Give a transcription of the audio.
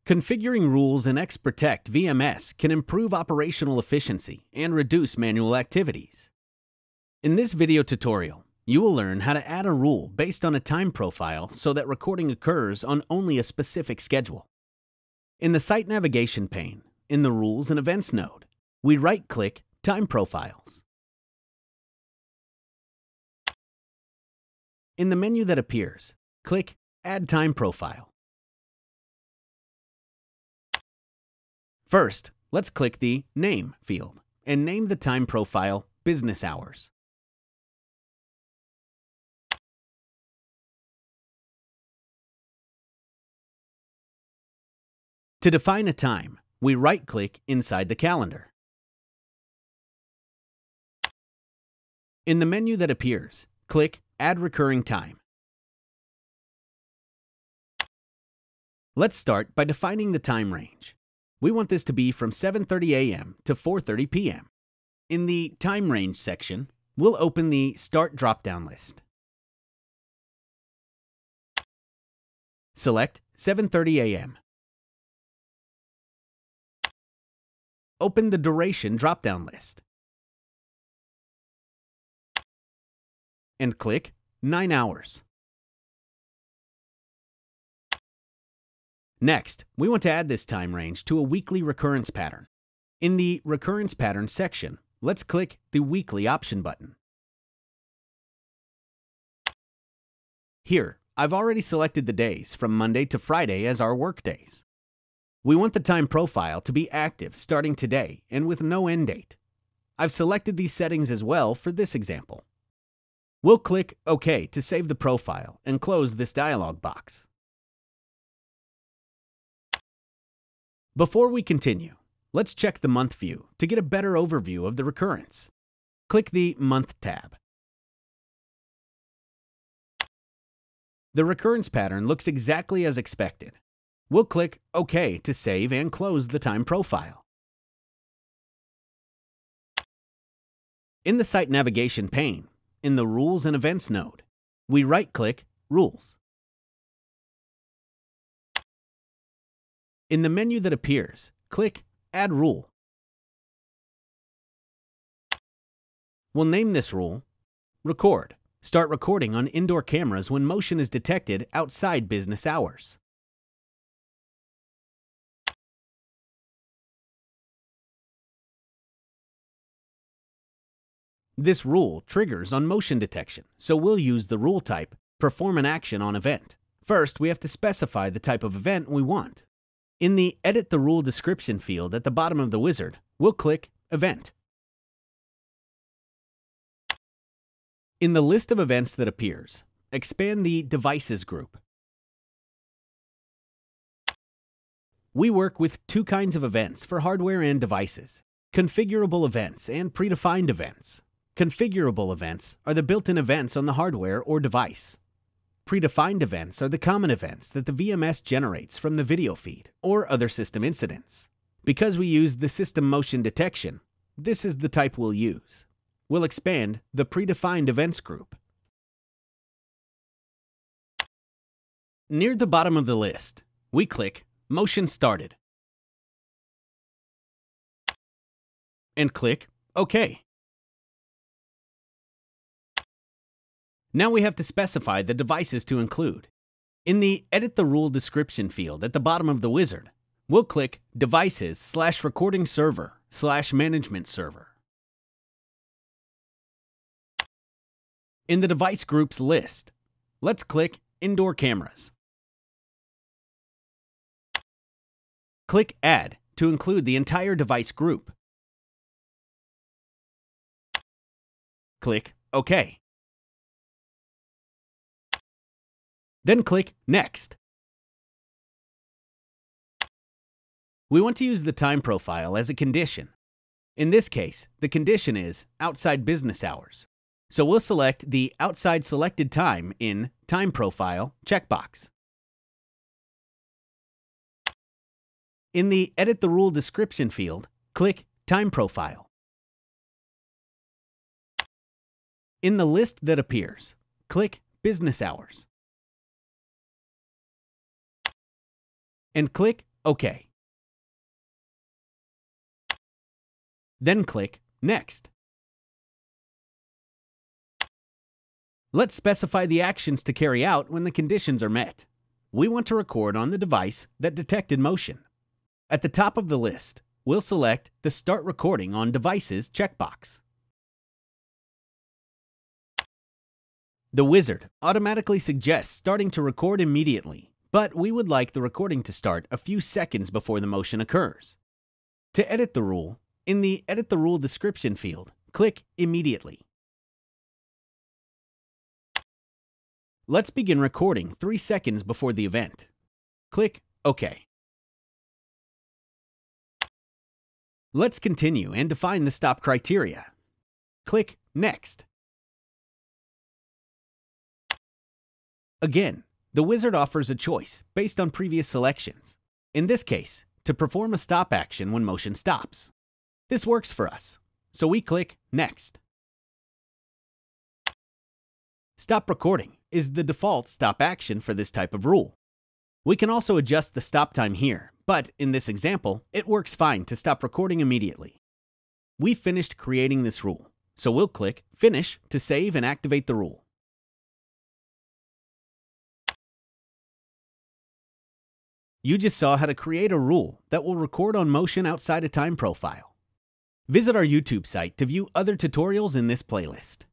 Configuring rules in XProtect VMS can improve operational efficiency and reduce manual activities. In this video tutorial, you will learn how to add a rule based on a time profile so that recording occurs on only a specific schedule. In the Site Navigation pane, in the Rules and Events node, we right-click Time Profiles. In the menu that appears, click Add Time Profile. First, let's click the Name field and name the time profile Business Hours. To define a time, we right-click inside the calendar. In the menu that appears, click Add Recurring Time. Let's start by defining the time range. We want this to be from 7:30 a.m. to 4:30 p.m. In the Time Range section, we'll open the Start drop-down list. Select 7:30 a.m. Open the Duration drop-down list and click 9 hours. Next, we want to add this time range to a weekly recurrence pattern. In the Recurrence Pattern section, let's click the Weekly option button. Here, I've already selected the days from Monday to Friday as our work days. We want the time profile to be active starting today and with no end date. I've selected these settings as well for this example. We'll click OK to save the profile and close this dialog box. Before we continue, let's check the month view to get a better overview of the recurrence. Click the Month tab. The recurrence pattern looks exactly as expected. We'll click OK to save and close the time profile. In the Site Navigation pane, in the Rules and Events node, we right-click Rules. In the menu that appears, click Add Rule. We'll name this rule Record. Start recording on indoor cameras when motion is detected outside business hours. This rule triggers on motion detection, so we'll use the rule type Perform an action on event. First, we have to specify the type of event we want. In the Edit the Rule Description field at the bottom of the wizard, we'll click Event. In the list of events that appears, expand the Devices group. We work with two kinds of events for hardware and devices: configurable events and predefined events. Configurable events are the built-in events on the hardware or device. Predefined events are the common events that the VMS generates from the video feed or other system incidents. Because we use the system motion detection, this is the type we'll use. We'll expand the predefined events group. Near the bottom of the list, we click Motion Started and click OK. Now we have to specify the devices to include. In the Edit the Rule Description field at the bottom of the wizard, we'll click Devices/Recording Server/Management Server. In the Device Groups list, let's click Indoor Cameras. Click Add to include the entire device group. Click OK. Then click Next. We want to use the time profile as a condition. In this case, the condition is outside business hours. So we'll select the Outside Selected Time in Time Profile checkbox. In the Edit the Rule Description field, click Time Profile. In the list that appears, click Business Hours. And click OK. Then click Next. Let's specify the actions to carry out when the conditions are met. We want to record on the device that detected motion. At the top of the list, we'll select the Start Recording on Devices checkbox. The wizard automatically suggests starting to record immediately, but we would like the recording to start a few seconds before the motion occurs. To edit the rule, in the Edit the Rule description field, click Immediately. Let's begin recording 3 seconds before the event. Click OK. Let's continue and define the stop criteria. Click Next. Again, the wizard offers a choice based on previous selections. In this case, to perform a stop action when motion stops. This works for us, so we click Next. Stop recording is the default stop action for this type of rule. We can also adjust the stop time here, but in this example, it works fine to stop recording immediately. We finished creating this rule, so we'll click Finish to save and activate the rule. You just saw how to create a rule that will record on motion outside a time profile. Visit our YouTube site to view other tutorials in this playlist.